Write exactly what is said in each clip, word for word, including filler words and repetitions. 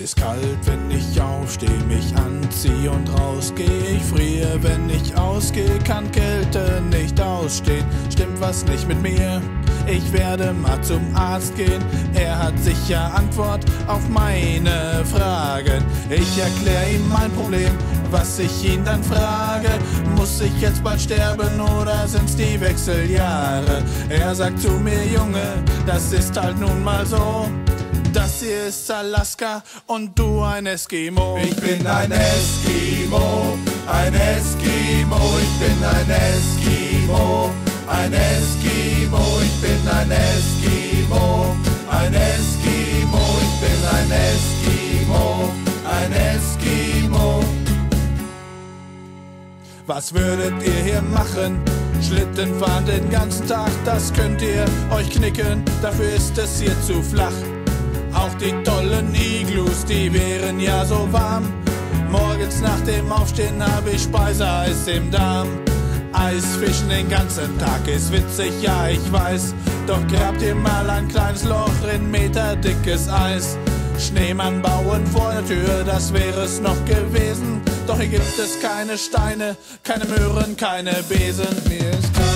ist kalt, wenn ich aufsteh, mich anzieh und rausgeh. Ich friere, wenn ich ausgeh, kann Kälte nicht ausstehen. Stimmt was nicht mit mir? Ich werde mal zum Arzt gehen. Er hat sicher Antwort auf meine Fragen. Ich erklär ihm mein Problem, was ich ihn dann frage. Muss ich jetzt bald sterben oder sind's die Wechseljahre? Er sagt zu mir, Junge, das ist halt nun mal so. Das hier ist Alaska und du ein Eskimo. Ich bin ein Eskimo, ein Eskimo, ich bin ein Eskimo, ein Eskimo, ich bin ein Eskimo, ein Eskimo, ich bin ein Eskimo, ein Eskimo. Was würdet ihr hier machen? Schlitten fahren den ganzen Tag, das könnt ihr euch knicken, dafür ist es hier zu flach. Auch die tollen Iglus, die wären ja so warm. Morgens nach dem Aufstehen hab ich Speiseeis im Darm. Eisfischen den ganzen Tag ist witzig, ja ich weiß. Doch grabt ihr mal ein kleines Loch in Meter dickes Eis. Schneemann bauen vor der Tür, das wäre es noch gewesen. Doch hier gibt es keine Steine, keine Möhren, keine Besen. Mir ist kalt.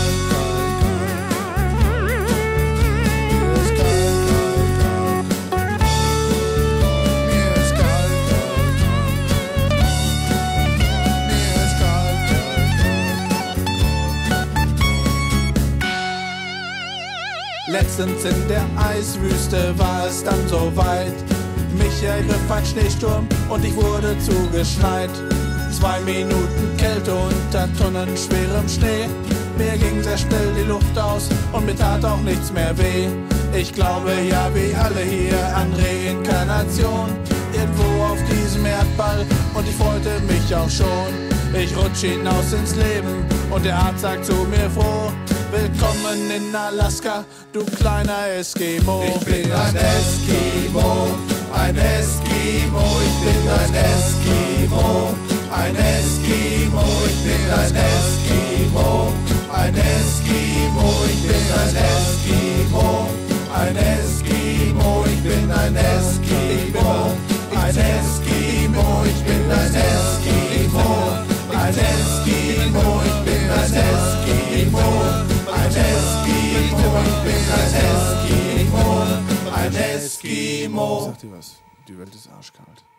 Letztens in der Eiswüste war es dann so weit. Mich ergriff ein Schneesturm und ich wurde zugeschneit. Zwei Minuten Kälte unter tonnenschwerem Schnee. Mir ging sehr schnell die Luft aus und mir tat auch nichts mehr weh. Ich glaube ja wie alle hier an Reinkarnation. Irgendwo auf diesem Erdball und ich freute mich auch schon. Ich rutsch hinaus ins Leben und der Arzt sagt zu mir froh: Willkommen in Alaska, du kleiner Eskimo. Ich bin ein Eskimo, ein Eskimo, ich bin ein Eskimo, ein Eskimo, ich bin ein Eskimo, ein Eskimo, ich bin ein Eskimo, ein Eskimo, ich bin ein Eskimo, ein Eskimo, ich bin ein Eskimo, ein Eskimo, ich bin ein Eskimo. Ein Eskimo, ich bin ein Eskimo, ein Eskimo. Ich sag dir was, die Welt ist arschkalt.